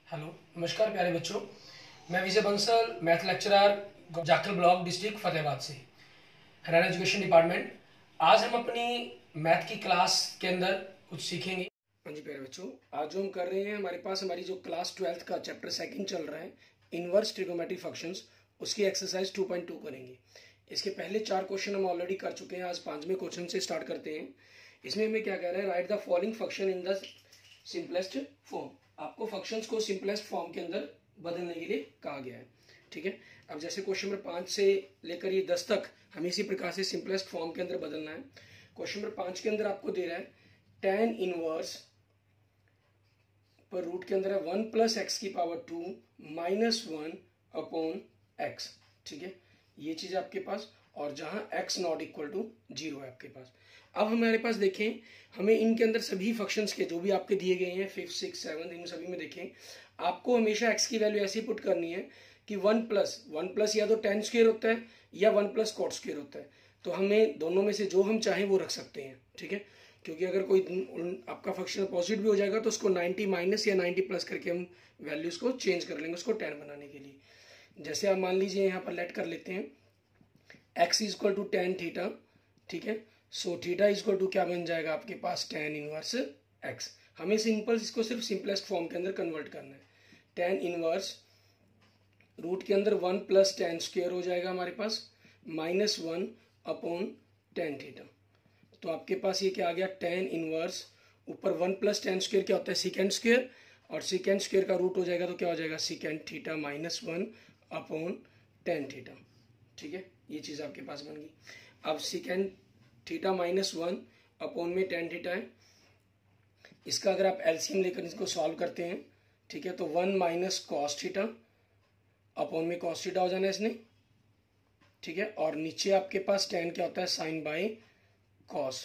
Hello, नमस्कार प्यारे बच्चों। मैं Vijay Bansal, math lecturer, Jakhal block, district Fatehabad से, हरियाणा एजुकेशन डिपार्टमेंट। आज हम अपनी मैथ की क्लास के अंदर कुछ सीखेंगे। हाँ जी प्यारे बच्चों, आज जो हम कर रहे हैं, हमारे पास हमारी जो क्लास 12th का चैप्टर सेकंड चल रहा है, इनवर्स ट्रिगोनोमेट्रिक फंक्शंस, उसकी एक्सरसाइज 2.2 करेंगे। इसके पहले 4 क्वेश्चन हम ऑलरेडी कर चुके हैं। आज 5वें क्वेश्चन से स्टार्ट करते हैं। इसमें हमें क्या कह रहा है, write the following function in the simplest form. आपको फंक्शंस को सिंपलेस्ट फॉर्म के अंदर बदलने के लिए कहा गया है। ठीक है, अब जैसे क्वेश्चन नंबर 5 से लेकर ये 10 तक हमें इसी प्रकार से सिंपलेस्ट फॉर्म के अंदर बदलना है। क्वेश्चन नंबर 5 के अंदर आपको दे रहा है tan इनवर्स पर रूट के अंदर है 1 प्लस एक्स की पावर 2 माइनस 1 अपॉन एक्स। ठीक है, ये चीज आपके पास, और जहां x नॉट इक्वल टू 0 है आपके पास। अब हमारे पास देखें, हमें इनके अंदर सभी फंक्शंस के जो भी आपके दिए गए हैं 5, 6, 7, इन सभी में देखें, आपको हमेशा x की वैल्यू ऐसी पुट करनी है कि 1 प्लस या तो tan स्क्वायर होता है या 1 प्लस कॉट स्क्वायर होता है। तो हमें दोनों में से जो हम चाहें वो रख सकते हैं। ठीक है, क्योंकि अगर कोई आपका फंक्शन पॉजिटिव भी हो जाएगा तो उसको 90 माइनस या 90 प्लस करके हम वैल्यूज को चेंज कर लेंगे उसको tan बनाने के लिए। जैसे आप मान लीजिए यहाँ पर लेट कर लेते हैं x is equal to tan theta. ठीक है, so theta is equal to क्या बन जाएगा आपके पास, टेन इनवर्स x। हमें सिंपल इसको सिर्फ सिंपलेस्ट फॉर्म के अंदर कन्वर्ट करना है। टेन इनवर्स रूट के अंदर 1 प्लस टेन स्क्वायर हो जाएगा हमारे पास, माइनस 1 अपॉन टेन थीटा। तो आपके पास ये क्या आ गया, टेन इनवर्स ऊपर 1 प्लस टेन स्क्वायर क्या होता है, सीकेंड स्क्वायर, और सीकेंड स्क्वायर का रूट हो जाएगा तो क्या हो जाएगा, secant theta minus 1 upon tan theta. ठीक है, ये चीज आपके पास बन गई। अब सीकेंड थीटा माइनस 1 अपॉन में टेन थीटा है, इसका अगर आप एलसीएम लेकर इसको सॉल्व करते हैं, ठीक है, तो 1 माइनस कॉस थीटा अपॉन में कॉस थीटा हो जाना है इसने। ठीक है, और नीचे आपके पास टेन क्या होता है, साइन बाय कॉस।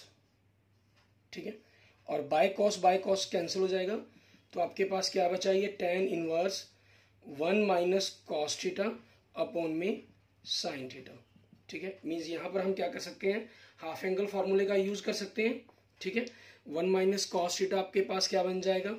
ठीक है, और बाय कॉस कैंसिल हो जाएगा, तो आपके पास क्या बचा, ये tan inverse 1 minus cos theta upon में साइन थीटा। ठीक है, मीन्स यहां पर हम क्या कर सकते हैं, हाफ एंगल फॉर्मूले का यूज कर सकते हैं। ठीक है, 1 माइनस कॉस थीटा आपके पास क्या बन जाएगा,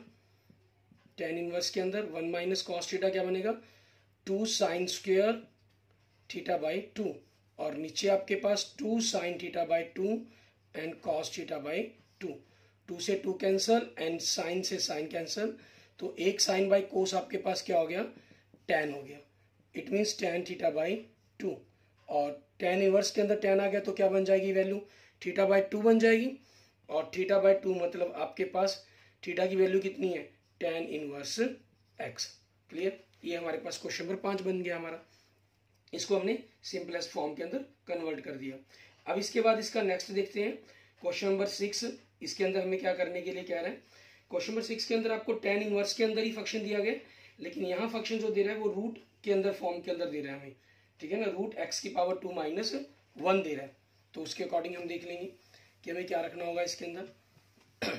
टेन इनवर्स के अंदर 1 माइनस कॉस थीटा क्या बनेगा, 2 साइन स्क्वायर थीटा बाई 2, और नीचे आपके पास 2 sine theta by 2 and cos theta by 2। 2 से 2 कैंसल एंड साइन से साइन कैंसल, तो एक साइन बाई कोस आपके पास क्या हो गया, tan हो गया। It means tan theta by 2, और tan इनवर्स के अंदर tan आ गया तो क्या बन जाएगी वैल्यू, थीटा बाई 2 बन जाएगी, और थीटा बाई 2 मतलब आपके पास थीटा की वैल्यू कितनी है, tan इनवर्स x। क्लियर, ये हमारे पास क्वेश्चन नंबर 5 बन गया हमारा। इसको हमने सिंपलेस्ट फॉर्म के अंदर कन्वर्ट कर दिया। अब इसके बाद इसका नेक्स्ट देखते हैं, क्वेश्चन नंबर 6। इसके अंदर हमें क्या करने के लिए कह रहे हैं, क्वेश्चन नंबर 6 के अंदर आपको tan इनवर्स के अंदर ही फंक्शन दिया गया, लेकिन यहाँ फंक्शन जो दे रहा है वो रूट के अंदर फॉर्म के अंदर दे रहा है हमें। ठीक है ना, रूट एक्स की पावर 2 माइनस 1 दे रहा है, तो उसके अकॉर्डिंग हम देख लेंगे कि हमें क्या रखना होगा इसके अंदर।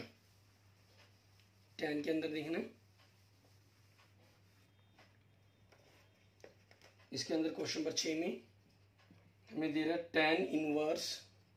tan के अंदर देखना, इसके अंदर क्वेश्चन नंबर 6 में हमें दे रहा है tan इनवर्स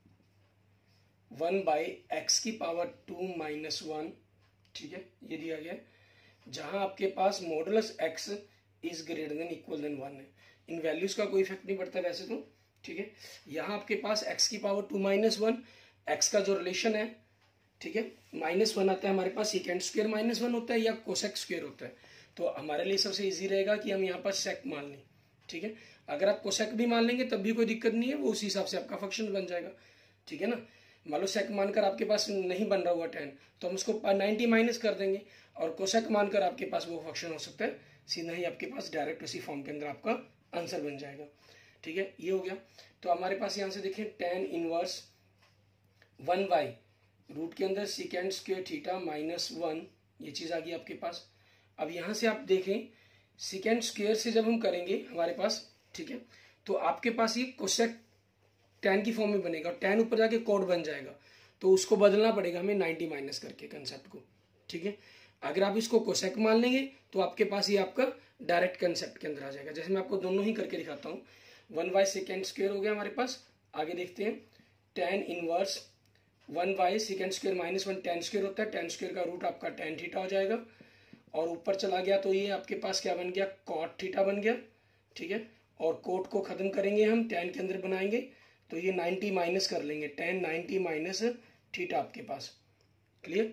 1 बाई एक्स की पावर 2 माइनस 1। ठीक है, ये दिया गया है, जहां आपके पास modulus x is greater than equal than 1 है। इन वैल्यूज का कोई इफेक्ट नहीं पड़ता वैसे तो। ठीक है, यहाँ आपके पास x की पावर 2 माइनस 1, एक्स का जो रिलेशन है, ठीक है, माइनस 1 आता है हमारे पास, सेकेंड स्क्वायर माइनस 1 होता है या कोसेक स्क्वायर होता है, तो हमारे लिए सबसे इजी रहेगा कि हम यहाँ पर सेक मान लें। ठीक है, अगर आप कोसेक भी मान लेंगे तब भी कोई दिक्कत नहीं है, वो उसी हिसाब से आपका फंक्शन बन जाएगा। ठीक है ना, मान लो सेक मानकर आपके पास नहीं बन रहा हुआ tan, तो हम उसको 90 माइनस कर देंगे, और कोसेक मानकर आपके पास वो फंक्शन हो सकता है, सीधा ही आपके पास डायरेक्ट उसी फॉर्म के अंदर आपका आंसर बन जाएगा। ठीक है, ये हो गया। तो हमारे पास यहाँ से देखें tan इनवर्स 1 बाई रूट के अंदर सीकेंड स्क्वायर थीटा माइनस 1, ये चीज आ गई आपके पास। अब यहाँ से आप देखें, सीकेंड स्क्वायर से जब हम करेंगे हमारे पास, ठीक है, तो आपके पास ये कोसेक tan की फॉर्म में बनेगा, और tan ऊपर जाके कोड बन जाएगा, तो उसको बदलना पड़ेगा हमें 90 माइनस करके कंसेप्ट को। ठीक है, अगर आप इसको कोसेक मान लेंगे तो आपके पास ये आपका डायरेक्ट कंसेप्ट के अंदर आ जाएगा। जैसे मैं आपको दोनों ही करके दिखाता हूँ, 1 बाई सेकेंड स्क्वायर हो गया हमारे पास। आगे देखते हैं, tan inverse 1 by secant square minus 1 tan square होता है, tan स्क्वायर का रूट आपका tan थीटा हो जाएगा, और ऊपर चला गया तो ये आपके पास क्या बन गया, कॉट थीटा बन गया, ठीक है। और कोट को खत्म करेंगे हम, टेन के अंदर बनाएंगे तो ये 90 माइनस कर लेंगे, टेन 90 माइनस थीटा आपके पास, क्लियर।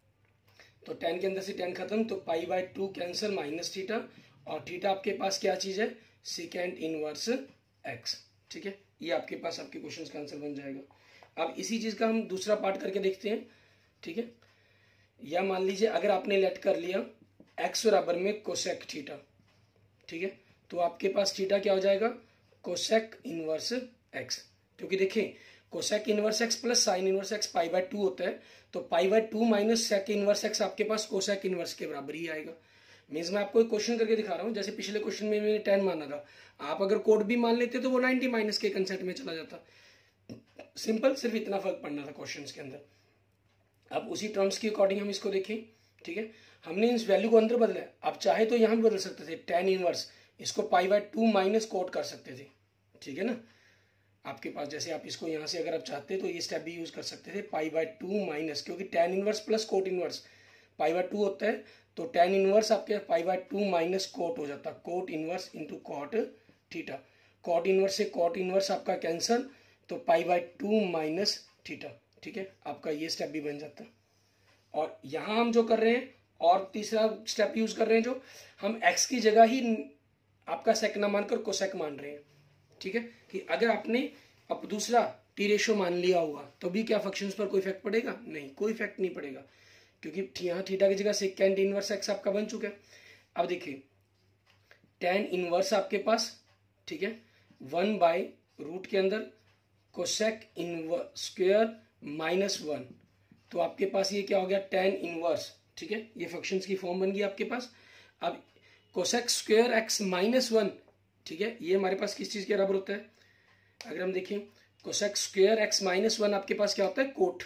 तो टेन के अंदर से टेन खत्म, तो pi by 2 cancel, minus theta, और थीटा आपके पास क्या चीज है, सेकेंड इनवर्स एक्स, ठीक है। ये आपके पास आपके क्वेश्चन का आंसर बन जाएगा। अब इसी चीज का हम दूसरा पार्ट करके देखते हैं, ठीक है। या मान लीजिए अगर आपने लेट कर लिया एक्स बराबर में कोसेक थीटा, ठीक है, तो आपके पास थीटा क्या हो जाएगा, कोसेक इनवर्स एक्स। क्योंकि देखिए cosec inverse x plus sine inverse X pi by 2 होता है, तो pi by 2 minus sec inverse X आपके पास कोसेक इनवर्स के बराबर ही आएगा। मीन्स मैं आपको एक क्वेश्चन करके दिखा रहा हूँ, जैसे पिछले क्वेश्चन में मैंने 10 माना था, आप अगर कोड भी मान लेते तो वो 90 माइनस के कंसेप्ट में चला जाता। सिंपल, सिर्फ इतना फर्क पड़ना था क्वेश्चन के अंदर। अब उसी टर्म्स के अकॉर्डिंग हम इसको देखें, ठीक है। हमने इस वैल्यू को अंदर बदला है, आप चाहे तो यहाँ भी बदल सकते थे, टेन इनवर्स, इसको पाई बाय 2 माइनस कोट कर सकते थे, ठीक है ना। आपके पास जैसे आप इसको यहाँ से अगर आप चाहते तो ये स्टेप भी यूज कर सकते थे, पाई बाय 2 माइनस, क्योंकि tan inverse plus cot inverse pi by 2 होता है, तो टेन इनवर्स आपके पाई बाय 2 माइनस कोट हो जाता, cot inverse into cot theta. Cot inverse से कॉट इनवर्स आपका कैंसल, तो पाई बाय 2 माइनस थीटा, ठीक है। आपका ये स्टेप भी बन जाता। और यहाँ हम जो कर रहे हैं और तीसरा स्टेप यूज कर रहे हैं, जो हम एक्स की जगह ही आपका सेक ना मानकर कोसेक मान रहे हैं, ठीक है। कि अगर आपने अब दूसरा टी रेशो मान लिया हुआ तो भी क्या फंक्शंस पर कोई इफेक्ट पड़ेगा, नहीं, कोई इफेक्ट नहीं पड़ेगा, क्योंकि यहाँ थीटा की जगह सेकेंड इनवर्स एक्स आपका बन चुका है। अब देखिए टेन इनवर्स आपके पास, ठीक है, 1 बाय रूट के अंदर कोसेक इनवर्स स्क्वायर माइनस 1, तो आपके पास ये क्या हो गया, टेन इनवर्स, ठीक है। ये फंक्शंस की फॉर्म बन गई आपके पास। अब कोसेक स्क्वायर एक्स माइनस 1, ठीक है, ये हमारे पास किस चीज के बराबर होता है, अगर हम देखें कोसेक स्क्वायर एक्स माइनस 1 आपके पास क्या होता है, कोट,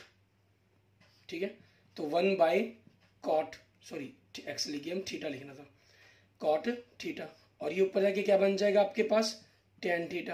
ठीक है। तो 1 बाय कॉट, सॉरी एक्स लिखिए हम, थीटा लिखना था, कॉट थीटा, और ये ऊपर जाके क्या बन जाएगा आपके पास, टेन थीटा,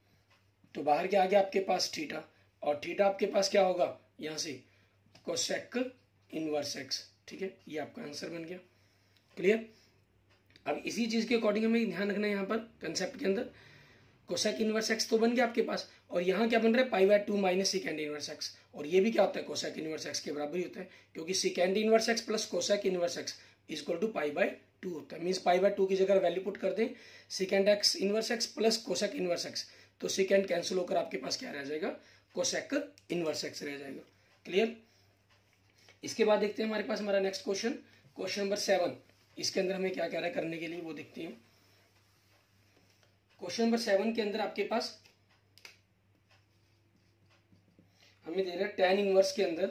तो बाहर क्या आ गया आपके पास थीटा, और थीटा आपके पास क्या होगा यहां से कोसेक इनवर्स एक्स, ठीक है। ये आपका आंसर बन गया, क्लियर। अब इसी चीज के अकॉर्डिंग हमें ध्यान रखना है यहाँ पर कंसेप्ट के अंदर, कोसेक इनवर्स एक्स तो बन गया आपके पास, और यहाँ क्या बन रहा है, pi by 2 minus secant inverse X, और ये भी क्या होता है, कोसेक इनवर्स एक्स के बराबर ही होता है, क्योंकि secant inverse x plus cosec inverse X is equal to pi by 2 होता है। मीन्स पाई बाय 2 की जगह वैल्यू पुट कर दें, secant X inverse x plus cosec inverse X, तो सेकेंड कैंसिल होकर आपके पास क्या रह जाएगा, कोसेक इनवर्स एक्स रह जाएगा, क्लियर। इसके बाद देखते हैं हमारे पास हमारा नेक्स्ट क्वेश्चन, क्वेश्चन नंबर 7, इसके अंदर हमें क्या कह रहा है करने के लिए वो देखते हैं। क्वेश्चन नंबर 7 के अंदर आपके पास हमें दे रहा है टेन इनवर्स के अंदर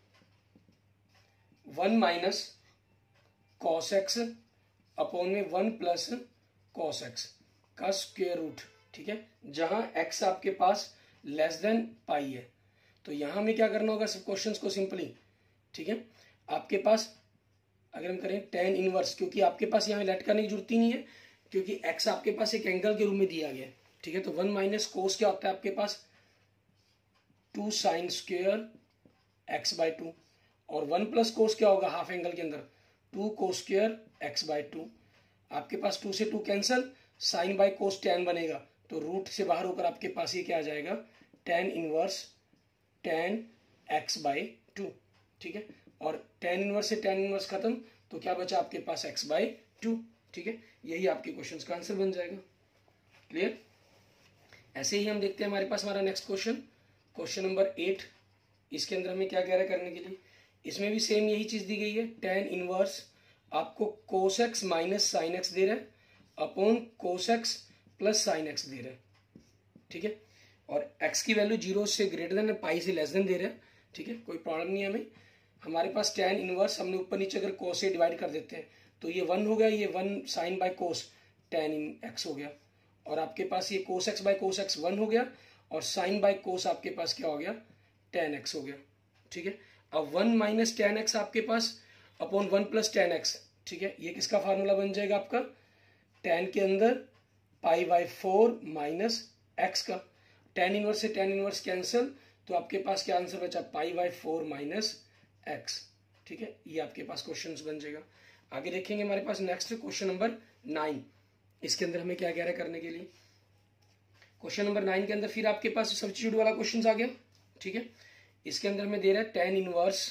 1 माइनस कॉस एक्स अपॉन में 1 प्लस कॉस एक्स का स्क्वायर रूट, ठीक है, जहां एक्स आपके पास लेस देन पाई है। तो यहां हमें क्या करना होगा, सब क्वेश्चंस को सिंपली, ठीक है, आपके पास अगर हम करें टेन इनवर्स, क्योंकि आपके पास यहाँ लेट करने की जरूरत ही नहीं है, क्योंकि एक्स आपके पास एक एंगल के रूप में दिया गया है, ठीक है। तो 1 माइनस कोस क्या होता है आपके पास, 2 साइन स्क्वायर एक्स बाय 2, और 1 प्लस कोस क्या होगा हाफ एंगल के अंदर, 2 कोस स्क्वायर एक्स बाय 2, आपके पास 2 से 2 cancel, sine by cos tan बनेगा, तो रूट से बाहर होकर आपके पास ये क्या आ जाएगा, tan inverse tan X by 2, ठीक है। और टेन इनवर्स से टेन इनवर्स खत्म, तो क्या बचा आपके पास एक्स बाय 2, ठीक है। यही आपके क्वेश्चन का आंसर बन जाएगा, क्लियर। ऐसे ही हम देखते हैं हमारे पास हमारा नेक्स्ट क्वेश्चन, क्वेश्चन नंबर 8, इसके अंदर हमें क्या कह रहा है करने के लिए, इसमें भी सेम यही चीज दी गई है, टेन इनवर्स आपको cos X minus sine X दे रहा है upon cos X plus sine X दे रहा है, ठीक है। और एक्स की वैल्यू 0 से ग्रेटर देन पाई से लेस देन दे रहा है, ठीक है, कोई प्रॉब्लम नहीं है हमें। हमारे पास टेन इनवर्स हमने ऊपर नीचे अगर कोस से डिवाइड कर देते हैं तो ये 1 हो गया, ये 1 sine by cos tan in X हो गया, और आपके पास ये cos X by cos X 1 हो गया, और साइन बाय कोस आपके पास क्या हो गया, टेन एक्स हो गया, ठीक है। अब 1 माइनस टेन एक्स आपके पास अपॉन 1 प्लस टेन एक्स, ठीक है, ये किसका फार्मूला बन जाएगा आपका, टेन के अंदर पाई बाय 4 माइनस एक्स का, टेन इनवर्स से टेन इनवर्स कैंसिल, तो आपके पास क्या आंसर बचा, पाई बाय 4 माइनस एक्स, ठीक है। ये आपके पास क्वेश्चन बन जाएगा। आगे देखेंगे हमारे पास नेक्स्ट क्वेश्चन नंबर 9। इसके अंदर हमें क्या कह रहा है करने के लिए। क्वेश्चन नंबर 9 के अंदर फिर आपके पास सब्स्टिट्यूट वाला क्वेश्चन आ गया। ठीक है, इसके अंदर हमें दे रहा है tan inverse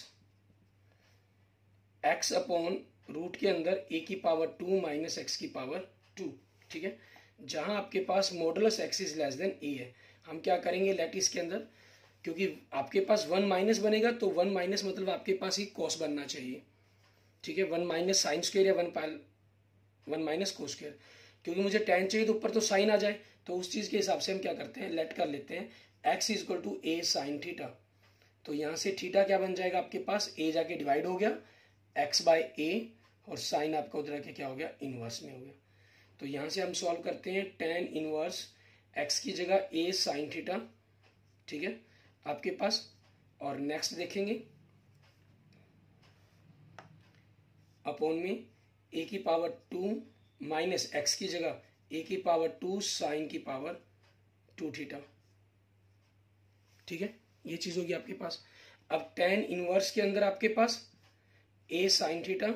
x upon root के अंदर a की पावर 2 माइनस x की पावर 2। ठीक है, जहां आपके पास modulus x is less than a है, हम क्या करेंगे लेट इसके अंदर, क्योंकि आपके पास 1 माइनस बनेगा तो 1 माइनस मतलब आपके पास ही कॉस बनना चाहिए। ठीक है, 1 माइनस साइन स्क्वायर या 1 माइनस कोस स्क्वायर, क्योंकि मुझे tan चाहिए तो ऊपर तो साइन आ जाए, तो उस चीज के हिसाब से हम क्या करते हैं लेट कर लेते हैं x is equal to a sine theta. तो यहां से थीटा क्या बन जाएगा आपके पास, a जाके डिवाइड हो गया x बाय a और साइन आपका उधर के क्या हो गया इनवर्स में हो गया। तो यहां से हम सॉल्व करते हैं tan इनवर्स x की जगह a साइन थीटा। ठीक है आपके पास, और नेक्स्ट देखेंगे अपॉन में a की पावर 2 माइनस x की जगह a की पावर 2 साइन की पावर 2 थीटा। ठीक है, ये चीज होगी आपके पास। अब tan इनवर्स के अंदर आपके पास a साइन थीटा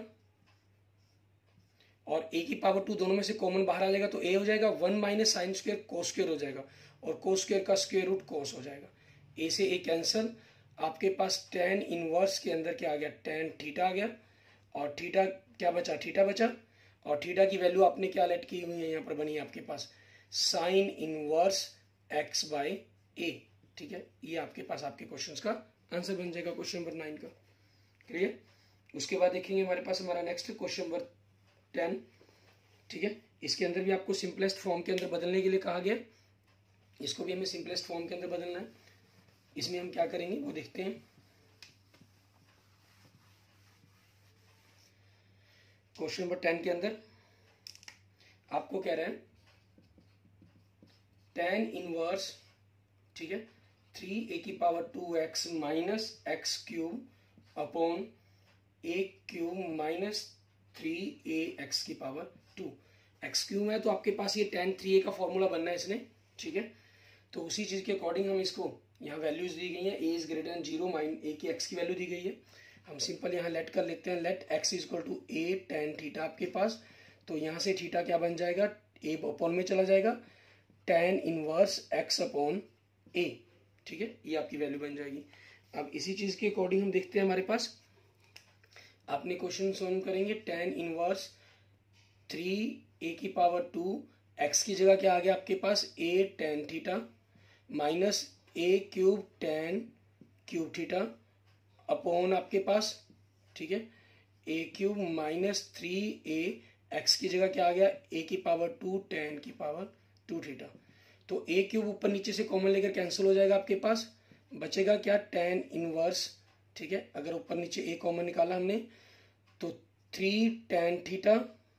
और a की पावर 2 दोनों में से कॉमन बाहर आ जाएगा तो a हो जाएगा 1 minus sine square cos square हो जाएगा, और कोस स्क्वायर का स्क्वायर रूट कोस हो जाएगा। a से a कैंसल, आपके पास tan इनवर्स के अंदर क्या आ गया tan थीटा आ गया, और थीटा क्या बचा थीटा बचा, और थीटा की वैल्यू आपने क्या लेट की हुई है यहाँ पर बनी है आपके पास sine inverse x by a। ठीक है, ये आपके पास आपके क्वेश्चंस का आंसर बन जाएगा क्वेश्चन नंबर 9 का। क्लियर। उसके बाद देखेंगे हमारे पास हमारा नेक्स्ट क्वेश्चन नंबर 10। ठीक है, इसके अंदर भी आपको सिंपलेस्ट फॉर्म के अंदर बदलने के लिए कहा गया, इसको भी हमें सिंपलेस्ट फॉर्म के अंदर बदलना है। इसमें हम क्या करेंगे वो देखते हैं। क्वेश्चन नंबर 10 के अंदर आपको कह रहा है tan इनवर्स, ठीक है 3a की power 2x minus x cube upon a cube minus 3ax की पावर 2। एक्स क्यूब है तो आपके पास ये tan 3a का फॉर्मूला बनना है इसने। ठीक है, तो उसी चीज के अकॉर्डिंग हम इसको यहाँ वैल्यूज दी गई है, a इज ग्रेटर देन 0 माइन a की x की वैल्यू दी गई है। हम सिंपल यहाँ लेट कर लेते हैं, let x is equal to a tan theta आपके पास, तो यहाँ से थीटा क्या बन जाएगा a अपॉन में चला जाएगा tan inverse x upon a। ठीक है, ये आपकी वैल्यू बन जाएगी। अब इसी चीज के अकॉर्डिंग हम देखते हैं हमारे पास अपने क्वेश्चन सॉल्व करेंगे। tan इनवर्स 3a की पावर 2 x की जगह क्या आ गया आपके पास a tan theta minus a cube tan cube theta upon आपके पास, ठीक है a cube minus 3a x की जगह क्या आ गया a की पावर 2 tan की पावर 2 थीटा। तो a क्यूब ऊपर नीचे से कॉमन लेकर कैंसिल हो जाएगा, आपके पास बचेगा क्या tan इनवर्स। ठीक है, अगर ऊपर नीचे a कॉमन निकाला हमने तो 3 tan theta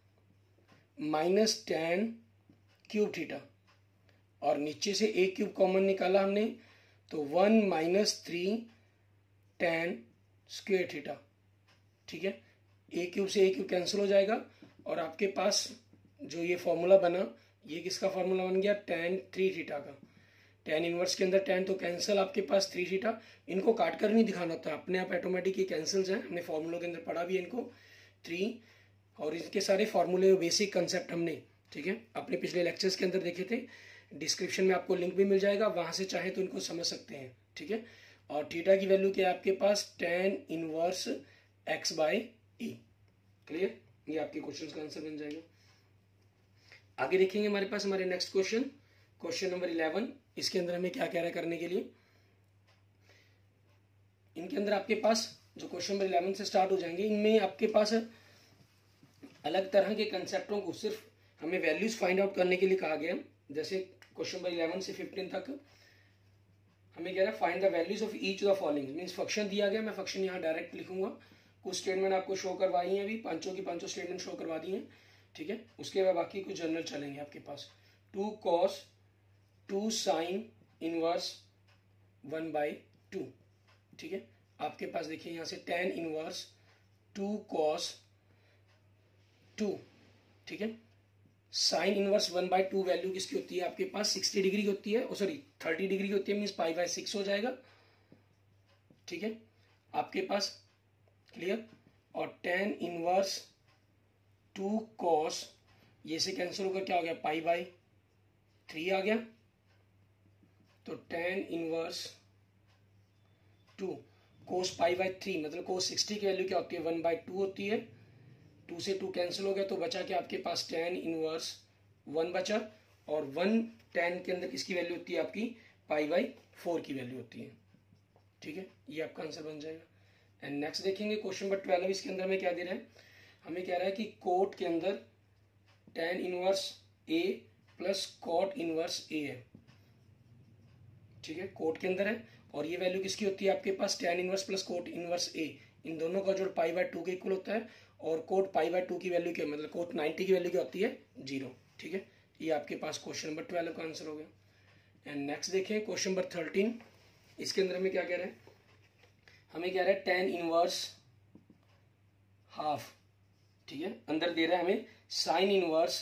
minus tan cube theta, और नीचे से a क्यूब कॉमन निकाला हमने तो 1 माइनस 3 tan स्क्वायर थीटा। ठीक है, a क्यूब से a क्यूब कैंसिल हो जाएगा, और आपके पास जो ये फॉर्मूला बना ये किसका फॉर्मूला बन गया tan 3 थीटा का। tan इनवर्स के अंदर tan तो कैंसिल आपके पास 3 थीटा, इनको काट कर नहीं दिखाना होता, अपने आप ऑटोमेटिक ये कैंसिल्स हैं, हमने फॉर्मूलों के अंदर पढ़ा भी है इनको 3, और इनके सारे फॉर्मूले बेसिक कंसेप्ट हमने, ठीक है अपने पिछले लेक्चर्स के अंदर देखे थे। डिस्क्रिप्शन में आपको लिंक भी मिल जाएगा, वहां से चाहे तो इनको समझ सकते हैं। ठीक है, और थीटा की वैल्यू क्या है आपके पास tan inverse x by e। Clear, ये आपके क्वेश्चन का आंसर बन जाएगा। आगे देखेंगे हमारे पास हमारे नेक्स्ट क्वेश्चन, क्वेश्चन नंबर 11। इसके अंदर हमें क्या कह रहा है करने के लिए, इनके अंदर आपके पास जो क्वेश्चन नंबर 11 से स्टार्ट हो जाएंगे, इनमें आपके पास अलग तरह के कंसेप्टों को सिर्फ हमें वैल्यूज फाइंड आउट करने के लिए कहा गया। जैसे क्वेश्चन नंबर 11 से 15 तक हमें कह रहा है find the values of each of following, means function दिया गया, मैं फंक्शन यहाँ डायरेक्ट लिखूंगा। कुछ स्टेटमेंट आपको शो करवाई है, अभी पांचों की पांचों स्टेटमेंट शो करवा दी है। ठीक है, उसके बाद बाकी कुछ जनरल चलेंगे आपके पास। 2 cos 2 साइन इनवर्स 1/2। ठीक है, आपके पास देखिए यहाँ से tan इनवर्स 2 cos 2, ठीक है साइन इनवर्स 1/2 वैल्यू किसकी होती है आपके पास 60 डिग्री की होती है, सॉरी 30 डिग्री की होती है, मीन्स π/6 हो जाएगा। ठीक है आपके पास, क्लियर। और tan इनवर्स 2 cos, ये से कैंसिल होकर क्या हो गया, पाई बाई 3 आ गया। तो tan inverse 2 cos pi by 3 मतलब cos 60 की वैल्यू क्या होती है, 1/2 होती है। 2 से 2 कैंसिल हो गया तो बचा क्या आपके पास, tan इनवर्स 1 बचा। और 1 tan के अंदर किसकी वैल्यू होती है आपकी, पाई बाई 4 की वैल्यू होती है। ठीक है, ये आपका आंसर बन जाएगा। एंड नेक्स्ट देखेंगे क्वेश्चन नंबर 12। इसके अंदर हमें क्या दे रहा है, हमें कह रहा है कि कोट के अंदर tan inverse a plus cot inverse a है। ठीक है, कोट के अंदर है और ये वैल्यू किसकी होती है आपके पास, tan inverse plus cot inverse a, इन दोनों का जोड़ पाई बाई 2 के इक्वल होता है। और कोट पाई बाई 2 की वैल्यू क्या, मतलब कोट 90 की वैल्यू क्या होती है, 0। ठीक है, ये आपके पास क्वेश्चन नंबर 12 का आंसर हो गया। एंड नेक्स्ट देखें क्वेश्चन नंबर 13। इसके अंदर हमें क्या कह रहे हैं, हमें कह रहा है tan इनवर्स हाफ। ठीक है, अंदर दे रहा है हमें sine inverse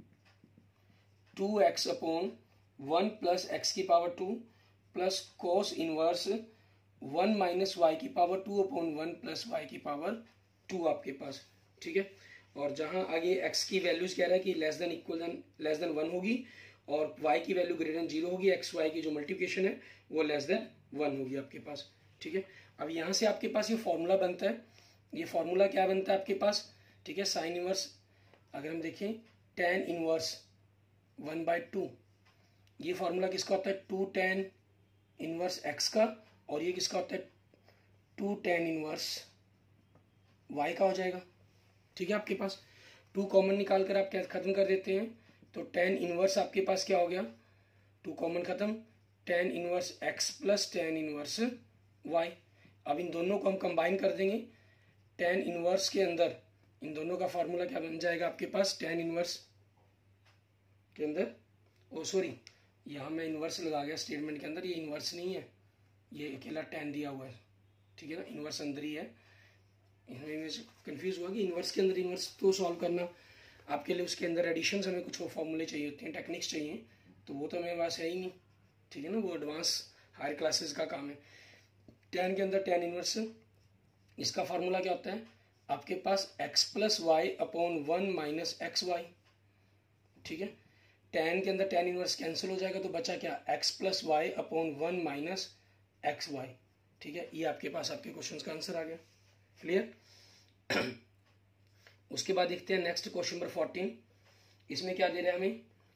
2x upon 1 plus x की power 2 plus cos inverse 1 minus y की पावर 2 अपॉन 1 प्लस वाई की पावर 2 आपके पास। ठीक है, और जहां आगे x की वैल्यूज कह रहा है कि less than equal than less than 1 होगी और y की वैल्यू ग्रेटर देन 0 होगी, एक्स वाई की जो मल्टीप्लिकेशन है वो लेस देन 1 होगी आपके पास। ठीक है, अब यहाँ से आपके पास ये फॉर्मूला बनता है, ये फॉर्मूला क्या बनता है आपके पास। ठीक है, साइन इनवर्स अगर हम देखें tan इनवर्स 1/2, ये फॉर्मूला किसका होता है, 2 tan इनवर्स x का, और ये किसका होता है 2 tan इनवर्स y का हो जाएगा। ठीक है, आपके पास 2 कॉमन निकाल कर आप क्या खत्म कर देते हैं, तो tan इनवर्स आपके पास क्या हो गया, 2 कॉमन खत्म, tan inverse x plus tan inverse y। अब इन दोनों को हम कंबाइन कर देंगे, tan इनवर्स के अंदर इन दोनों का फार्मूला क्या बन जाएगा आपके पास, tan इनवर्स के अंदर, ओ सॉरी यहाँ मैं इनवर्स लगा गया स्टेटमेंट के अंदर, ये इनवर्स नहीं है, ये अकेला tan दिया हुआ है। ठीक है ना, इनवर्स अंदर ही है, इसमें कंफ्यूज हुआ कि इनवर्स के अंदर इनवर्स तो सॉल्व करना आपके लिए, उसके अंदर एडिशंस हमें कुछ फॉर्मूले चाहिए होते हैं, टेक्निक्स चाहिए, तो वो तो मेरे पास है ही नहीं। ठीक है ना, वो एडवांस हायर क्लासेस का काम है। tan के अंदर tan इनवर्स, इसका फार्मूला क्या होता है आपके पास, x plus y upon 1 minus x y. ठीक है, tan के अंदर tan इनवर्स कैंसिल हो जाएगा तो बचा क्या, x plus y upon 1 minus x y. ठीक है, ये आपके पास आपके क्वेश्चन का आंसर आ गया। क्लियर। उसके बाद देखते हैं नेक्स्ट क्वेश्चन नंबर 14। इसमें क्या दे रहा है हमें,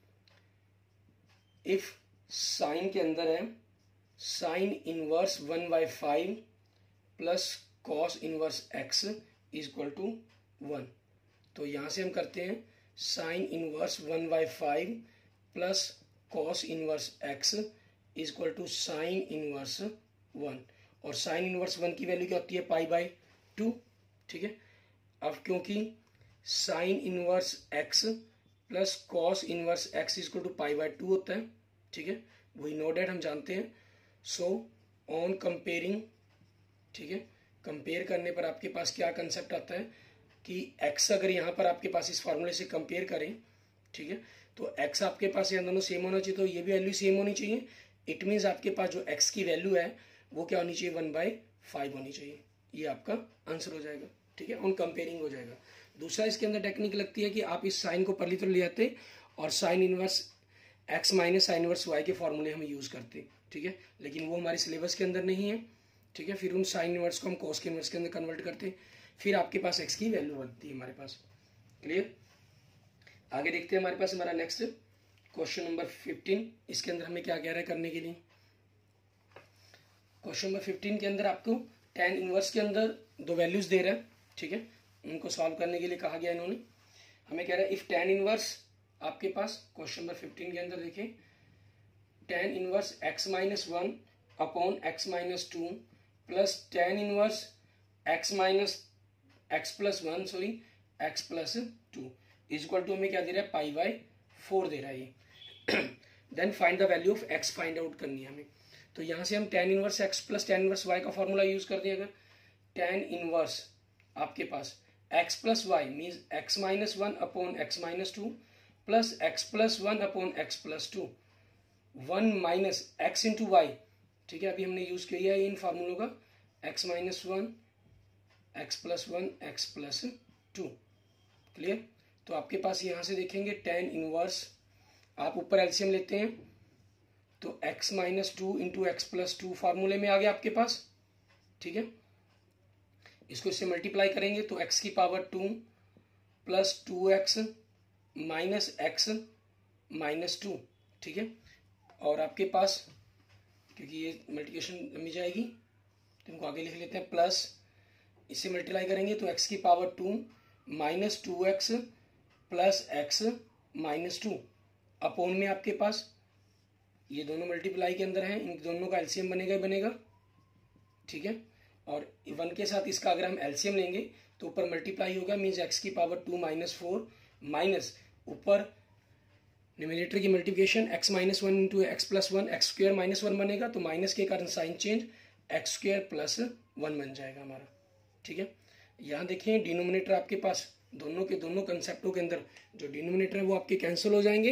इफ साइन के अंदर है sine inverse 1/5 plus cos inverse x is equal to 1। तो यहां से हम करते हैं sine inverse 1/5 plus cos inverse x is equal to sine inverse 1, और साइन इनवर्स 1 की वैल्यू क्या होती है, पाई बाई 2। ठीक है, अब क्योंकि sine inverse x plus cos inverse x is equal to pi by 2 होता है। ठीक है, वही नो डेट हम जानते हैं। सो ऑन कंपेयरिंग, ठीक है, कंपेयर करने पर आपके पास क्या कंसेप्ट आता है कि x अगर यहाँ पर आपके पास इस फार्मूले से कंपेयर करें, ठीक है, तो x आपके पास ये दोनों सेम होना चाहिए, तो ये भी वैल्यू सेम होनी चाहिए। इट मीन्स आपके पास जो x की वैल्यू है वो क्या होनी चाहिए, 1/5 होनी चाहिए। ये आपका आंसर हो जाएगा। ठीक है, ऑन कंपेयरिंग हो जाएगा। दूसरा इसके अंदर टेक्निक लगती है कि आप इस साइन को पहली तरफ ले आते और sine inverse x minus sine inverse y के फॉर्मूले हम यूज़ करते। ठीक है, लेकिन वो हमारे सिलेबस के अंदर नहीं है। ठीक है, फिर उन साइन इनवर्स को हम कॉस के इनवर्स के अंदर कन्वर्ट करते, फिर आपके पास x की वैल्यू बनती है हमारे पास। क्लियर। आगे देखते हैं हमारे पास हमारा नेक्स्ट क्वेश्चन नंबर 15। इसके अंदर हमें क्या कह रहा है करने के लिए, क्वेश्चन नंबर 15 के अंदर आपको tan इनवर्स के अंदर दो वैल्यूज दे रहा है। ठीक है, उनको सॉल्व करने के लिए कहा गया इन्होंने, हमें कह रहा है इफ tan इनवर्स आपके पास क्वेश्चन नंबर 15 के अंदर देखिए, tan inverse x minus 1 upon x minus 2 plus tan inverse x minus x plus 1 sorry x plus 2 is equal to हमें क्या दे रहा है, पाई बाई 4 दे रहा है ये। Then find the value of x find out करनी है हमें। तो यहाँ से हम tan inverse x plus tan inverse y का फॉर्मूला यूज कर दिया। अगर tan इनवर्स आपके पास x plus y means x minus 1 upon x minus 2 plus x plus 1 upon x plus 2 1 minus x into y. ठीक है, अभी हमने यूज किया है इन फार्मूलों का, x minus 1 x plus 1 x plus 2। Clear. तो आपके पास यहाँ से देखेंगे टेन इनवर्स, आप ऊपर एलसीएम लेते हैं तो x minus two into x plus two फार्मूले में आ गया आपके पास, ठीक है। इसको इससे मल्टीप्लाई करेंगे तो x की power 2 plus 2x minus x minus 2, ठीक है। और आपके पास क्योंकि ये मल्टीप्लिकेशन लंबी जाएगी तो इनको आगे लिख लेते हैं, प्लस इससे मल्टीप्लाई करेंगे तो x की power 2 minus 2x plus x minus 2 upon में आपके पास ये दोनों मल्टीप्लाई के अंदर हैं, इन दोनों का एलसीएम बनेगा ही बनेगा, ठीक है। और 1 के साथ इसका अगर हम एलसीएम लेंगे तो ऊपर मल्टीप्लाई होगा, मीन्स x की पावर 2 माइनस 4 माइनस ऊपर न्यूमरेटर की multiplication x minus 1 into x plus 1, x square minus 1 बनेगा तो माइनस के कारण sign change x square plus 1 बन जाएगा हमारा, ठीक है। यहाँ देखिए डिनोमिनेटर आपके पास दोनों के दोनों कंसेप्टों के अंदर जो डिनोमिनेटर है वो आपके कैंसिल हो जाएंगे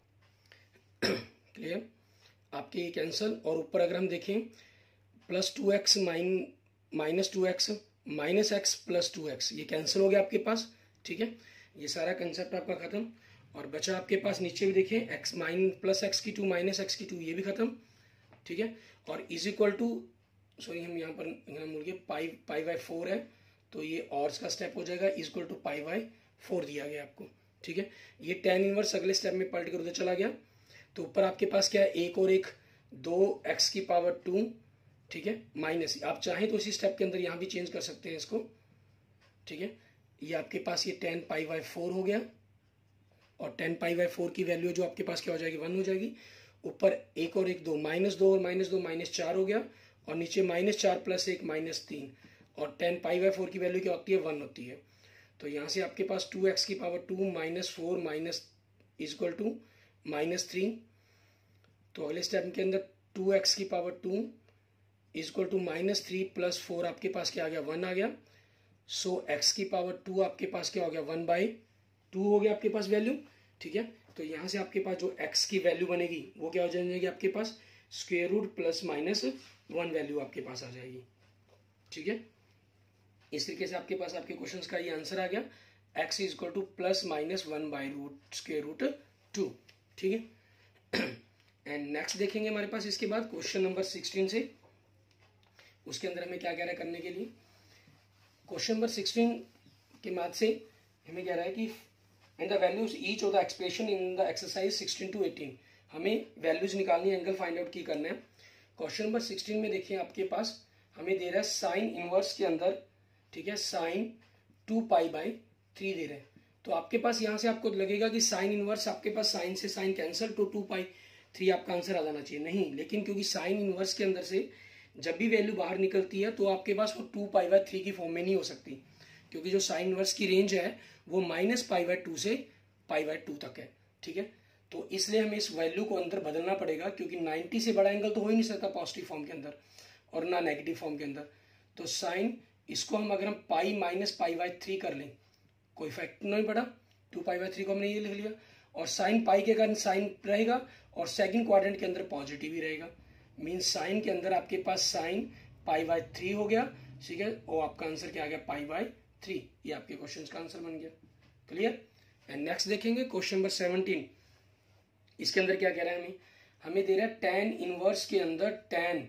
क्लियर, आपके ये कैंसिल। और ऊपर अगर हम देखें plus 2x minus 2x minus x plus 2x, ये कैंसिल हो गया आपके पास, ठीक है। ये सारा कंसेप्ट आपका खत्म। और बचा आपके पास नीचे भी देखिए x प्लस एक्स की 2 माइनस एक्स की 2, ये भी खत्म, ठीक है। और इज इक्वल टू सॉरी हम यहाँ पर भूल गए पाई बाई 4 है तो ये और का स्टेप हो जाएगा, is equal to pi by 4 दिया गया आपको, ठीक है। ये टेन इनवर्स अगले स्टेप में पलट कर उधर चला गया तो ऊपर आपके पास क्या है, एक और एक 2x की पावर 2, ठीक है, माइनस आप चाहें तो इसी स्टेप के अंदर यहाँ भी चेंज कर सकते हैं इसको, ठीक है। ये आपके पास ये 10 पाई बाई 4 हो गया और 10 पाई बाई 4 की वैल्यू जो आपके पास क्या हो जाएगी, 1 हो जाएगी। ऊपर एक और एक 2 माइनस 2 और माइनस 2 माइनस 4 हो गया और नीचे माइनस 4 प्लस 1 माइनस 3 और 10 पाई बाई 4 की वैल्यू क्या होती है, 1 होती है। तो यहाँ से आपके पास 2x की power 2 minus 4 minus is equal to minus 3। तो अगले स्टेप के अंदर 2x की power 2 is equal to minus 3 plus 4 आपके पास क्या आ गया, 1 आ गया। सो x की पावर 2 आपके पास क्या हो गया, 1/2 हो गया आपके पास वैल्यू, ठीक है। तो यहाँ से आपके पास जो x की वैल्यू बनेगी वो क्या हो जाएगी आपके पास, square root plus minus 1 value आपके पास आ जाएगी, ठीक है। इस तरीके से आपके पास आपके क्वेश्चंस का ये आंसर आ गया, x is equal to plus minus 1/रूट स्क्वायर रूट 2, ठीक है। एंड नेक्स्ट देखेंगे हमारे पास इसके बाद क्वेश्चन नंबर 16 से, उसके अंदर हमें क्या कह रहा है करने के लिए। क्वेश्चन नंबर 16 के बाद से हमें कह रहा है कि and the values each of the expression in the exercise 16 to 18, हमें वैल्यूज निकालनी है, एंगल फाइंड आउट की करना है। क्वेश्चन नंबर 16 में देखिए आपके पास हमें दे रहा है साइन इनवर्स के अंदर, ठीक है, साइन 2 पाई बाई 3 दे रहे हैं। तो आपके पास यहाँ से आपको लगेगा कि साइन इनवर्स आपके पास साइन से साइन कैंसिल तो 2 पाई 3 आपका आंसर आ जाना चाहिए, नहीं, लेकिन क्योंकि साइन इनवर्स के अंदर से जब भी वैल्यू बाहर निकलती है तो आपके पास वो 2 पाई बाई 3 की फॉर्म में नहीं हो सकती, क्योंकि जो साइन इनवर्स की रेंज है वो माइनस पाई बाई 2 से पाई बाई 2 तक है, ठीक है। तो इसलिए हमें इस वैल्यू को अंदर बदलना पड़ेगा, क्योंकि 90 से बड़ा एंगल तो हो ही नहीं सकता पॉजिटिव फॉर्म के अंदर और ना नेगेटिव फॉर्म के अंदर। तो साइन इसको हम अगर हम पाई माइनस पाई बाई 3 कर लें कोई इफेक्ट नहीं पड़ा, 2 पाई बाई 3 को हमने ये लिख लिया और साइन पाई के कारण साइन रहेगा और सेकंड क्वाड्रेंट के अंदर पॉजिटिव ही रहेगा, मीन्स साइन के अंदर आपके पास साइन पाई बाई 3 हो गया, ठीक है, और आपका आंसर क्या आ गया, पाई बाई 3। ये आपके क्वेश्चन का आंसर बन गया, क्लियर। एंड नेक्स्ट देखेंगे क्वेश्चन नंबर 17, इसके अंदर क्या कह रहा है हमें दे रहा है tan इनवर्स के अंदर tan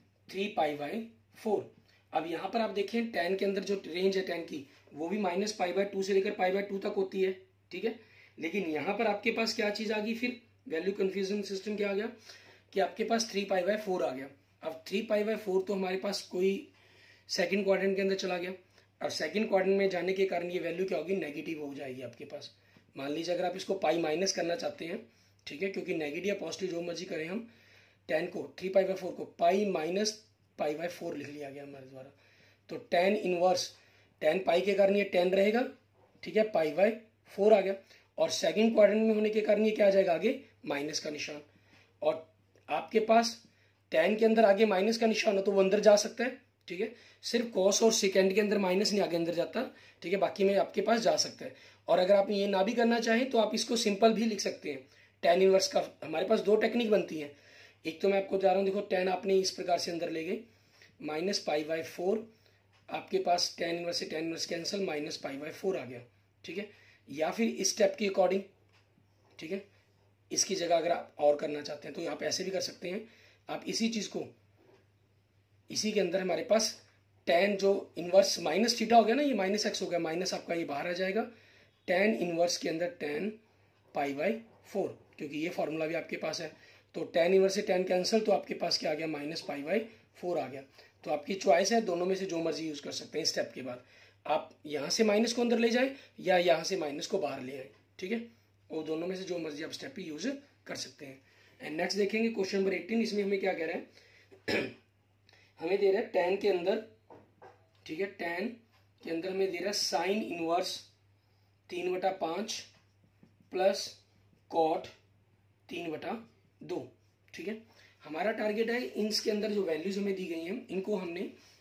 3 पाई बाई 4। अब यहाँ पर आप देखें tan के अंदर जो रेंज है tan की वो भी माइनस पाई बाई 2 से लेकर पाई बाई 2 तक होती है, ठीक है। लेकिन यहाँ पर आपके पास क्या चीज आ गई, फिर वैल्यू कन्फ्यूजन सिस्टम क्या आ गया कि आपके पास 3 पाई बाई 4 आ गया। अब 3 पाई बाई 4 तो हमारे पास कोई सेकंड क्वाड्रेंट के अंदर चला गया, और सेकंड क्वाड्रेंट में जाने के कारण ये वैल्यू क्या होगी, नेगेटिव हो जाएगी आपके पास। मान लीजिए अगर आप इसको पाई माइनस करना चाहते हैं, ठीक है, क्योंकि नेगेटिव या पॉजिटिव जो मर्जी करें हम, 10 को 3 पाई बाई 4 को पाई माइनस पाई बाई 4 लिख लिया गया हमारे द्वारा। तो tan इनवर्स 10 पाई के कारण ये 10 रहेगा, ठीक है, पाई बाई 4 आ गया, और सेकंड क्वाड्रेंट में होने के कारण ये क्या आ जाएगा आगे, माइनस का निशान। और आपके पास tan के अंदर आगे माइनस का निशान हो तो वो अंदर जा सकता है, ठीक है, सिर्फ कॉस और सेकेंड के अंदर माइनस नहीं आगे अंदर जाता, ठीक है, बाकी में आपके पास जा सकता है। और अगर आप ये ना भी करना चाहें तो आप इसको सिंपल भी लिख सकते हैं। tan इनवर्स का हमारे पास 2 टेक्निक बनती है, एक तो मैं आपको बता रहा हूँ, देखो tan आपने इस प्रकार से अंदर ले गए, माइनस पाई बाई 4 आपके पास tan इनवर्स से tan inverse cancel, minus pi by 4 आ गया, ठीक है। या फिर इस स्टेप के अकॉर्डिंग, ठीक है। इसकी जगह अगर आप और करना चाहते हैं तो आप ऐसे भी कर सकते हैं। आप इसी चीज को, इसी के अंदर हमारे पास tan जो इनवर्स माइनस थीटा हो गया ना, ये माइनस एक्स हो गया, माइनस आपका ये बाहर आ जाएगा, tan इनवर्स के अंदर tan π/4, क्योंकि ये फॉर्मूला भी आपके पास है। तो tan इनवर्स से tan कैंसिल, तो आपके पास क्या आ गया, -π/4 आ गया। तो आपकी चॉइस है, दोनों में से जो मर्जी यूज कर सकते हैं। स्टेप के बाद आप यहाँ से माइनस को अंदर ले जाए या यहाँ से माइनस को बाहर ले आए, ठीक है। वो दोनों में से जो मर्जी आप स्टेप यूज कर सकते हैं। एंड नेक्स्ट देखेंगे क्वेश्चन नंबर 18। इसमें हमें क्या कह रहा है हमें दे रहा है tan के अंदर, ठीक है, tan के अंदर हमें दे रहा है साइन इनवर्स 3/5 प्लस कॉट 3/2, ठीक है। हमारा टारगेट है इनके अंदर जो वैल्यूज हमें दी गई हैं इनको हमने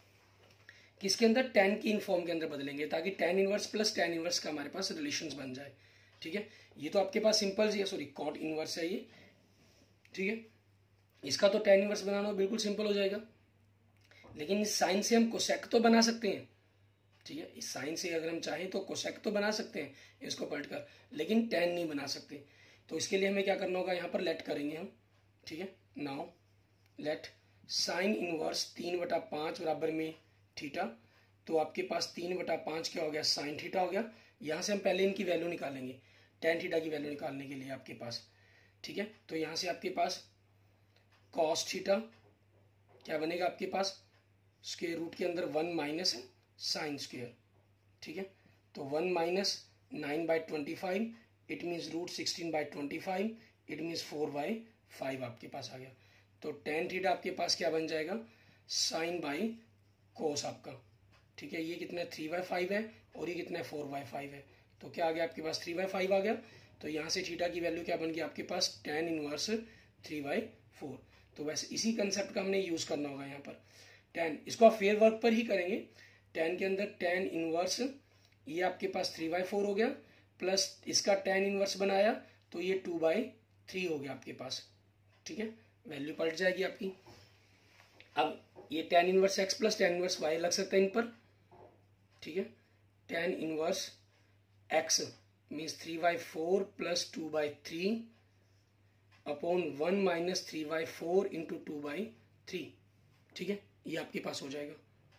किसके अंदर, tan की इनफॉर्म के अंदर बदलेंगे, ताकि tan inverse plus tan inverse का हमारे पास रिलेशंस बन जाए, ठीक है। ये तो आपके पास सिंपल सी है, सॉरी कॉट इनवर्स है ये, ठीक है। इसका तो tan इनवर्स बनाना बिल्कुल सिंपल हो जाएगा, लेकिन इस साइन से हम कोसेक तो बना सकते हैं, ठीक है। इस साइन से अगर हम चाहें तो कोसेक तो बना सकते हैं इसको पलटकर, लेकिन tan नहीं बना सकते। तो इसके लिए हमें क्या करना होगा, यहाँ पर लेट करेंगे हम, ठीक है। नाउ लेट साइन इनवर्स 3/5 बराबर में थीटा, तो आपके पास 3/5 क्या हो गया, साइन थीटा हो गया। यहाँ से हम पहले इनकी वैल्यू निकालेंगे, tan थीटा की वैल्यू निकालने के लिए आपके पास, ठीक है। तो यहाँ से आपके पास कॉस थीटा क्या बनेगा, आपके पास स्क्वायर रूट के अंदर 1 माइनस है साइन स्क्वायर, ठीक है। तो 1 minus 9/25, it means √16/25, it means 4/5 आपके पास आ गया। तो tan थीटा आपके पास क्या बन जाएगा, साइन बाई कोस आपका, ठीक है। ये कितना 3/5 है और ये कितना 4/5 है, तो क्या आ गया आपके पास 3/5 आ गया। तो यहाँ से थीटा की वैल्यू क्या बन गई आपके पास, tan इनवर्स 3/4। तो वैसे इसी कंसेप्ट का हमने यूज करना होगा यहाँ पर। tan इसको आप फेयर वर्क पर ही करेंगे। tan के अंदर tan इनवर्स ये आपके पास 3/4 हो गया, प्लस इसका tan इनवर्स बनाया तो ये 2/3 हो गया आपके पास, ठीक है। वैल्यू पलट जाएगी आपकी। अब ये tan inverse x plus tan inverse y लग सकता है इन पर, ठीक है। tan inverse x means 3/4 plus 2/3 upon 1 minus 3/4 into 2/3, ठीक है। ये आपके पास हो जाएगा।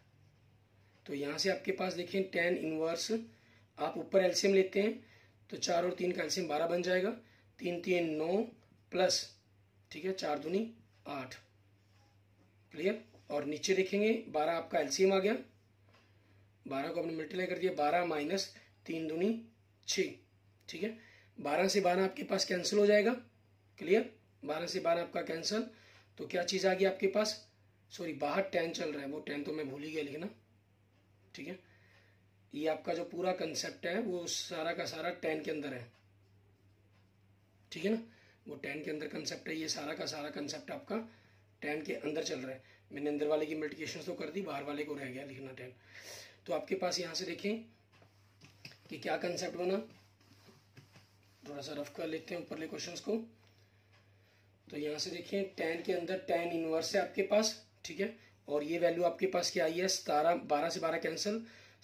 तो यहाँ से आपके पास देखिए tan इनवर्स, आप ऊपर एलसीएम लेते हैं तो 4 और 3 का एलसीएम 12 बन जाएगा, 3 3 9 प्लस, ठीक है, 4 दूनी 8, क्लियर। और नीचे देखेंगे 12 आपका एलसीएम आ गया, 12 को आपने मल्टीप्लाई कर दिया, 12 माइनस 3 दूनी 6, ठीक है। 12 से 12 आपके पास कैंसिल हो जाएगा, क्लियर। 12 से 12 आपका कैंसिल, तो क्या चीज़ आ गई आपके पास, सॉरी बाहर tan चल रहा है, वो tan तो मैं भूल ही गया लिखना, ठीक है। ये आपका जो पूरा कंसेप्ट है वो सारा का सारा tan के अंदर है, ठीक है ना। वो tan के अंदर कंसेप्ट है, ये सारा का सारा कंसेप्ट आपका tan के अंदर चल रहा है। मैंने अंदर वाले की मल्टीप्लिकेशन तो कर दी, बाहर वाले को रह गया लिखना tan। तो आपके पास यहाँ से देखें कि क्या कंसेप्ट बना, थोड़ा सा रफ कर लेते हैं ऊपरले क्वेश्चंस को। तो यहाँ से देखिए tan के अंदर tan इनवर्स है आपके पास, ठीक है। और ये वैल्यू आपके पास क्या आई है, 17, 12 से 12 कैंसिल,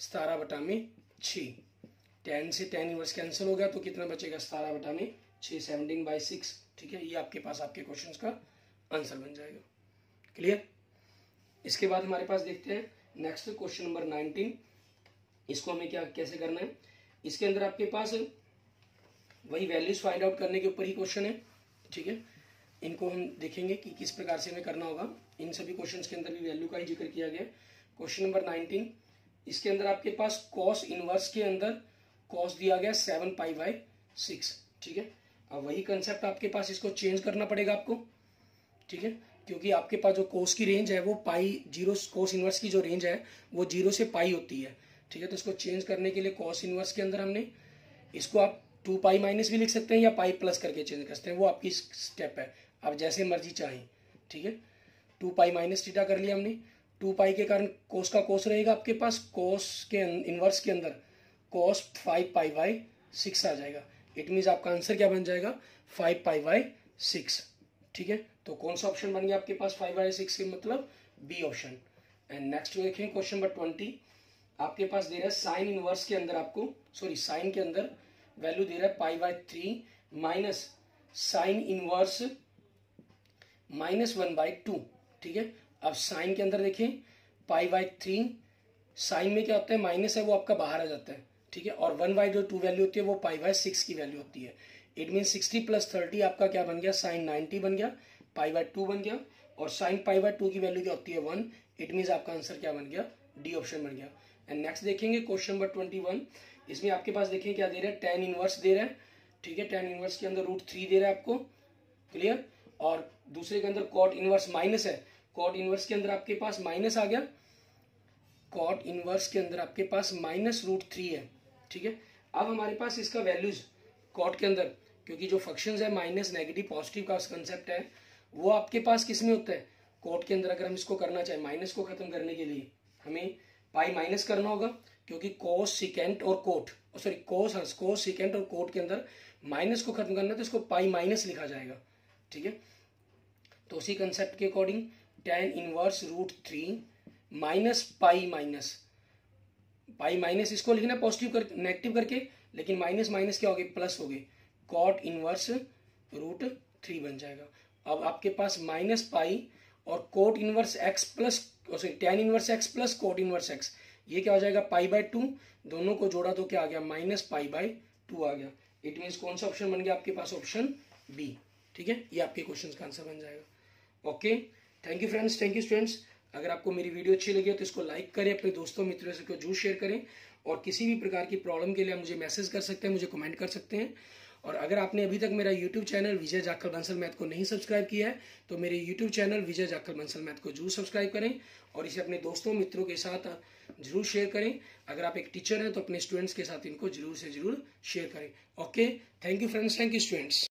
17/6, tan से tan इनवर्स कैंसिल हो गया तो कितना बचेगा, 17/6, 17/6, ठीक है। ये आपके पास आपके क्वेश्चंस का आंसर बन जाएगा, क्लियर। इसके बाद हमारे पास देखते हैं नेक्स्ट क्वेश्चन नंबर 19। इसको हमें क्या कैसे करना है, इसके अंदर आपके पास वही वैल्यूज फाइंड आउट करने के ऊपर ही क्वेश्चन है, ठीक है। इनको हम देखेंगे कि किस प्रकार से हमें करना होगा। इन सभी क्वेश्चंस के अंदर भी वैल्यू का ही जिक्र किया गया। क्वेश्चन नंबर 19, इसके अंदर आपके पास कॉस इनवर्स के अंदर कॉस दिया गया 7π/6, ठीक है। अब वही कंसेप्ट आपके पास, इसको चेंज करना पड़ेगा आपको, ठीक है, क्योंकि आपके पास जो कोस की रेंज है वो π0, कोस इनवर्स की जो रेंज है वो 0 से π होती है, ठीक है। तो इसको चेंज करने के लिए कॉस इनवर्स के अंदर हमने इसको आप 2π माइनस भी लिख सकते हैं या π प्लस करके चेंज कर सकते हैं, वो आपकी स्टेप है, आप जैसे मर्जी चाहें, ठीक है। 2π माइनस थीटा कर लिया हमने, 2π के कारण कोस का कोस रहेगा आपके पास, कोस के इनवर्स के अंदर कोस 5π/6 आ जाएगा। इट मीन्स आपका आंसर क्या बन जाएगा, 5π/6, ठीक है। तो कौन सा ऑप्शन बन गया आपके पास 5/6 के मतलब बी ऑप्शन। एंड नेक्स्ट देखें क्वेश्चन नंबर 20, आपके पास दे रहा है साइन इनवर्स के अंदर आपको, सॉरी साइन के अंदर वैल्यू दे रहा है π/3 माइनस साइन इनवर्स -1/2। ठीक है, अब साइन के अंदर देखें π/3, साइन में क्या होता है, माइनस है वो आपका बाहर आ जाता है। ठीक है, और 1/2 वैल्यू होती है वो π/6 की वैल्यू होती है। इट मीन 60 + 30 आपका क्या बन गया, साइन 90 बन गया, π/2 बन गया, और साइन π/2 की वैल्यू क्या होती है 1। इट मीन आपका आंसर क्या बन गया, डी ऑप्शन बन गया। एंड नेक्स्ट देखेंगे क्वेश्चन नंबर 21। इसमें आपके पास देखें क्या दे रहा है, tan इनवर्स दे रहा है। ठीक है, tan इनवर्स के अंदर √3 दे रहा है आपको, क्लियर। और दूसरे के अंदर कॉट इनवर्स माइनस है, कॉट इनवर्स के अंदर आपके पास माइनस आ गया, कॉट इनवर्स के अंदर आपके पास -√3 है। ठीक है, अब हमारे पास इसका वैल्यूज कॉट के अंदर, क्योंकि जो फंक्शंस है माइनस नेगेटिव पॉजिटिव का कंसेप्ट है वो आपके पास किस में होता है, कॉट के अंदर। अगर हम इसको करना चाहें माइनस को खत्म करने के लिए हमें पाई माइनस करना होगा, क्योंकि कोस सिकेंट और कोट, सॉरी कोस सिकेंट और कोट के अंदर माइनस को खत्म करना है तो इसको पाई माइनस लिखा जाएगा। ठीक है, तो उसी कंसेप्ट के according tan inverse √3 minus pi minus इसको लिखना पॉजिटिव नेगेटिव करके, लेकिन माइनस माइनस क्या हो गए, प्लस हो गए, कॉट इनवर्स √3 बन जाएगा। अब आपके पास माइनस पाई और cot inverse x plus, sorry tan inverse x plus cot inverse x, ये क्या हो जाएगा π/2, दोनों को जोड़ा तो क्या आ गया, -π/2 आ गया। इट मीन्स कौन सा ऑप्शन बन गया आपके पास, ऑप्शन बी। ठीक है, ये आपके क्वेश्चन का आंसर बन जाएगा। Okay, thank you friends, thank you students. अगर आपको मेरी वीडियो अच्छी लगी हो तो इसको लाइक करें, अपने दोस्तों मित्रों से जरूर शेयर करें, और किसी भी प्रकार की प्रॉब्लम के लिए आप मुझे मैसेज कर सकते हैं, मुझे कमेंट कर सकते हैं। और अगर आपने अभी तक मेरा YouTube channel Vijay Jakhal Bansal math को नहीं सब्सक्राइब किया है तो मेरे YouTube channel Vijay Jakhal Bansal math को जरूर सब्सक्राइब करें, और इसे अपने दोस्तों मित्रों के साथ जरूर शेयर करें। अगर आप एक टीचर हैं तो अपने स्टूडेंट्स के साथ इनको जरूर से जरूर शेयर करें। Okay, thank you friends, thank you students.